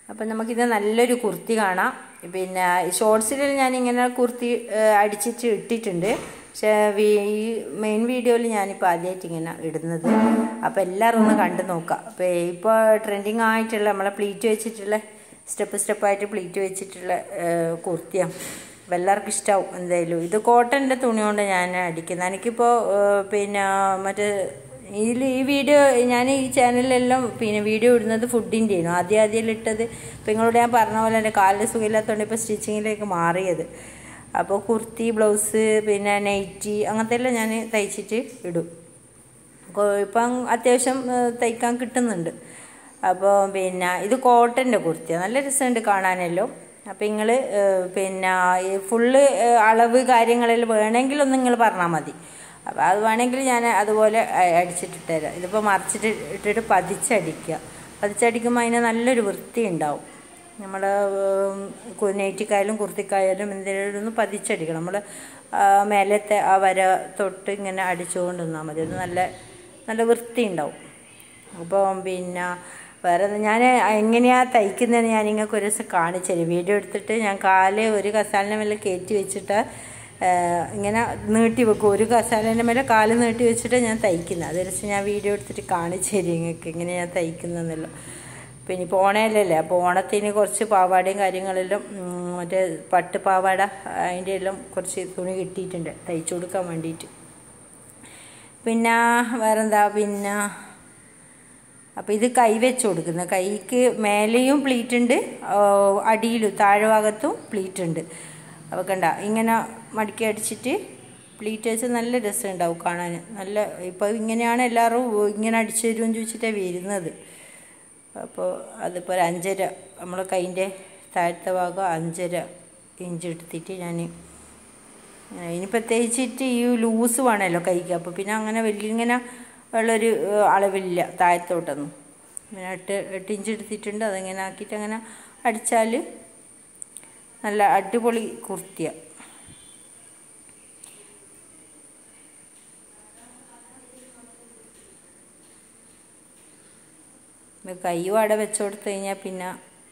അപ്പം നമുക്കിത് നല്ലൊരു കുർത്തി കാണാം. പിന്നെ ഷോർട്സിൽ ഞാനിങ്ങനെ കുർത്തി അടിച്ചിട്ട് ഇട്ടിട്ടുണ്ട്. പക്ഷേ ഈ മെയിൻ വീഡിയോയിൽ ഞാനിപ്പോൾ ആദ്യമായിട്ട് ഇങ്ങനെ ഇടുന്നത്. അപ്പോൾ എല്ലാവരും ഒന്ന് കണ്ടു നോക്കാം. അപ്പോൾ ഇപ്പോൾ ട്രെൻഡിങ് ആയിട്ടുള്ള നമ്മളെ പ്ലീറ്റ് വെച്ചിട്ടുള്ള സ്റ്റെപ്പായിട്ട് പ്ലീറ്റ് വെച്ചിട്ടുള്ള കുർത്തിയാണ്. അപ്പോൾ എല്ലാവർക്കും ഇഷ്ടമാവും എന്തായാലും. ഇത് കോട്ടൻ്റെ തുണി കൊണ്ട് ഞാൻ അടിക്കുന്നത്. എനിക്കിപ്പോൾ പിന്നെ മറ്റേ ഈ വീഡിയോ ഞാൻ ഈ ചാനലിലെല്ലാം പിന്നെ വീഡിയോ ഇടുന്നത് ഫുഡിൻ്റെയാണ് ആദ്യം ഇട്ടത്. ഇപ്പോൾ നിങ്ങളോട് ഞാൻ പറഞ്ഞ പോലെ എൻ്റെ കാലിൽ സുഖമില്ലാത്തതുകൊണ്ട് ഇപ്പോൾ സ്റ്റിച്ചിങ്ങിലേക്ക് മാറിയത്. അപ്പോൾ കുർത്തി, ബ്ലൗസ്, പിന്നെ നൈറ്റി അങ്ങനത്തെ എല്ലാം ഞാൻ തയ്ച്ചിട്ട് ഇടും. ഇപ്പം അത്യാവശ്യം തയ്ക്കാൻ കിട്ടുന്നുണ്ട്. അപ്പോൾ പിന്നെ ഇത് കോട്ടൻ്റെ കുർത്തിയാണ്. നല്ല രസമുണ്ട് കാണാനല്ലോ. അപ്പോൾ നിങ്ങൾ പിന്നെ ഫുള്ള് അളവ് കാര്യങ്ങളെല്ലാം വേണമെങ്കിലൊന്നും നിങ്ങൾ പറഞ്ഞാൽ മതി. അപ്പോൾ അത് വേണമെങ്കിൽ ഞാൻ അതുപോലെ അടിച്ചിട്ടിട്ട് തരാം. ഇതിപ്പോൾ മറിച്ചിട്ട് ഇട്ടിട്ട് പതിച്ചടിക്കുമ്പോൾ അതിന് നല്ലൊരു വൃത്തി ഉണ്ടാവും. നമ്മൾ നൈറ്റിക്കായാലും കുർത്തിക്കായാലും എന്തെങ്കിലും ഒന്ന് പതിച്ചടിക്കണം. നമ്മൾ മേലത്തെ ആ വര തൊട്ട് ഇങ്ങനെ അടിച്ചുകൊണ്ട് നിന്നാൽ മതി. അത് നല്ല വൃത്തി ഉണ്ടാവും. അപ്പോൾ പിന്നെ വേറെ ഞാൻ എങ്ങനെയാണ് തയ്ക്കുന്നതെന്ന് ഞാൻ നിങ്ങൾക്ക് ഒരു ദിവസം കാണിച്ചു തരും. വീഡിയോ എടുത്തിട്ട് ഞാൻ കാല് ഒരു കസാലിൻ്റെ മേലെ കയറ്റി വെച്ചിട്ട് ഇങ്ങനെ നീട്ടി വെക്കും. ഒരു കസാലേൻ്റെ മേലെ കാല് നീട്ടി വെച്ചിട്ട് ഞാൻ തയ്ക്കുന്നത്. അതൊരു ദിവസം ഞാൻ വീഡിയോ എടുത്തിട്ട് കാണിച്ചു തരും നിങ്ങൾക്ക് എങ്ങനെയാണ് തയ്ക്കുന്നതെന്നല്ലോ. പിന്നെ ഇപ്പോൾ ഓണയല്ലേ, അപ്പോൾ ഓണത്തിന് കുറച്ച് പാവാടയും കാര്യങ്ങളെല്ലാം മറ്റേ പട്ട് പാവാട അതിൻ്റെ എല്ലാം കുറച്ച് തുണി കിട്ടിയിട്ടുണ്ട് തയ്ച്ചു കൊടുക്കാൻ വേണ്ടിയിട്ട്. പിന്നെ വേറെന്താ പിന്നെ അപ്പോൾ ഇത് കൈ വെച്ച് കൊടുക്കുന്നത്. കൈക്ക് മേലെയും പ്ലീറ്റ് ഉണ്ട്, അടിയിലും താഴെ ഭാഗത്തും പ്ലീറ്റ് ഉണ്ട്. അപ്പോൾ കണ്ട ഇങ്ങനെ മടക്കി അടിച്ചിട്ട് പ്ലീറ്റ് വെച്ച് നല്ല രസം ഉണ്ടാവും കാണാൻ. നല്ല ഇപ്പോൾ ഇങ്ങനെയാണ് എല്ലാവരും ഇങ്ങനെ അടിച്ചു തരുമെന്ന് ചോദിച്ചിട്ടാണ് വരുന്നത്. അപ്പോൾ അതിപ്പോൾ ഒരു 5.5 നമ്മൾ കൈൻ്റെ താഴത്തെ ഭാഗം 5.5 ഇഞ്ച് എടുത്തിട്ട് ഞാൻ ഇനി പ്രത്യേകിച്ചിട്ട് ഈ ലൂസ് വേണമല്ലോ കൈക്ക്. അപ്പോൾ പിന്നെ അങ്ങനെ വലിയ ഇങ്ങനെ ഉള്ളൊരു അളവില്ല താഴത്തോട്ടൊന്നും. ഇങ്ങനെ 8 ഇഞ്ച് എടുത്തിട്ടുണ്ട്. അതിങ്ങനെ ആക്കിയിട്ട് അങ്ങനെ അടിച്ചാൽ നല്ല അടിപൊളി കുർത്തിയാണ്. കൈയും അട വെച്ച് കൊടുത്തു കഴിഞ്ഞാൽ പിന്നെ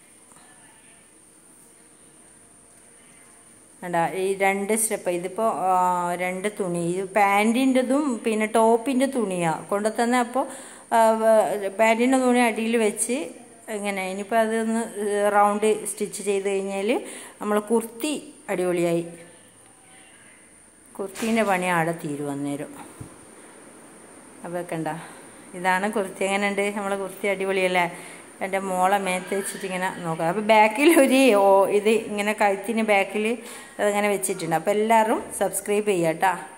വേണ്ട ഈ 2 സ്റ്റെപ്പ്. ഇതിപ്പോൾ 2 തുണി, ഇത് പാൻറ്റിൻ്റെതും പിന്നെ ടോപ്പിൻ്റെ തുണിയാണ് കൊണ്ടുതന്നെ. അപ്പോൾ പാൻറ്റിൻ്റെ തുണി അടിയിൽ വെച്ച് ഇങ്ങനെ ഇനിയിപ്പോൾ അതൊന്ന് റൗണ്ട് സ്റ്റിച്ച് ചെയ്ത് കഴിഞ്ഞാൽ നമ്മൾ കുർത്തി അടിപൊളിയായി. കുർത്തീൻ്റെ പണി ആടെ തീരും അന്നേരം. അപ്പോൾ കണ്ട ഇതാണ് കുർത്തി. എങ്ങനെയുണ്ട് നമ്മളെ കുർത്തി? അടിപൊളിയല്ലേ? എൻ്റെ മോളെ മേത്ത് വെച്ചിട്ട് ഇങ്ങനെ നോക്കാം. അപ്പോൾ ബാക്കിൽ ഇത് ഇങ്ങനെ കഴുത്തിന് ബാക്കിൽ അതിങ്ങനെ വെച്ചിട്ടുണ്ട്. അപ്പോൾ എല്ലാവരും സബ്സ്ക്രൈബ് ചെയ്യാം കേട്ടോ.